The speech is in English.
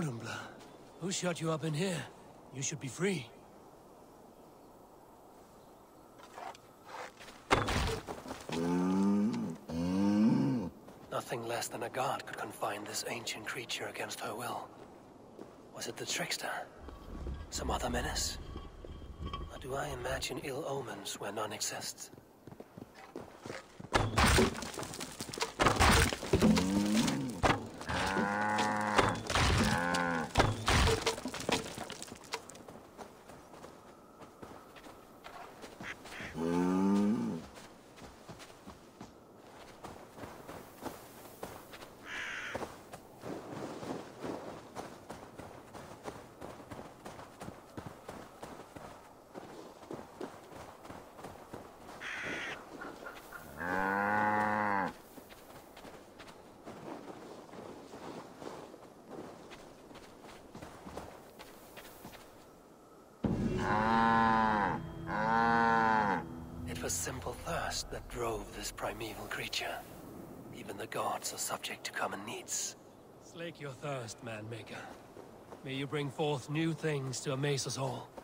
Totembler. Who shut you up in here? You should be free. Nothing less than a god could confine this ancient creature against her will. Was it the trickster? Some other menace? Or do I imagine ill omens where none exist? It was simple thirst that drove this primeval creature. Even the gods are subject to common needs. Slake your thirst, man-maker. May you bring forth new things to amaze us all.